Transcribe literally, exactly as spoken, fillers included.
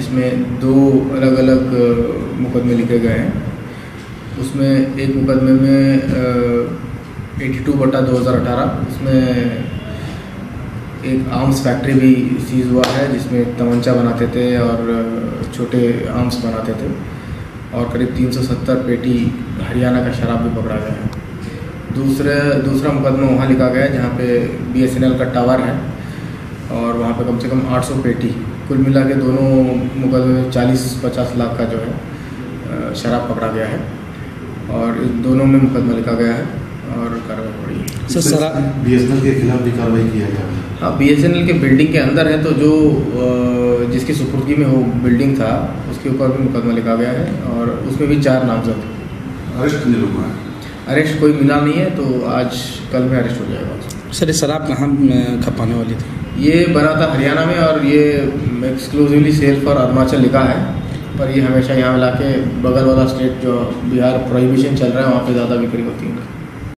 जिसमें दो अलग अलग मुकदमे लिखे गए हैं। उसमें एक मुकदमे में एटी टू बटा दो हज़ार अठारह उसमें एक आर्म्स फैक्ट्री भी सीज हुआ है, जिसमें तमंचा बनाते थे और छोटे आर्म्स बनाते थे, और करीब तीन सौ सत्तर पेटी हरियाणा का शराब भी पकड़ा गया है। दूसरे दूसरा मुकदमा वहाँ लिखा गया है जहाँ पे बी एस एन एल का टावर है, और वहाँ पे कम से कम आठ सौ पेटी, कुल मिला के दोनों मुकदमे में चालीस पचास लाख का जो है शराब पकड़ा गया है, और इस दोनों में मुकदमा लिखा गया है और कार्रवाई हो रही है। Sir sir B S N L के खिलाफ भी कार्रवाई किया गया है? हाँ, बी एस एन एल के बिल्डिंग के अंदर है, तो जो जिसकी सुपुर्दगी में वो बिल्डिंग था उसके ऊपर भी मुकदमा लिखा गया है, और उसमें भी चार नामजद हैं। अरेस्ट कितने लोग हैं? अरेस्ट कोई मिला नहीं है, तो आज कल में अरेस्ट हो जाएगा। सर ये शराब कहाँ खपाने वाली थी? ये बना था हरियाणा में, और ये एक्सक्लूसिवली सेल फॉर अरुणाचल लिखा है, पर ये हमेशा यहाँ ला के बगल वाला स्टेट जो बिहार प्रोहिबिशन चल रहा है वहाँ पे ज़्यादा बिक्री होती है।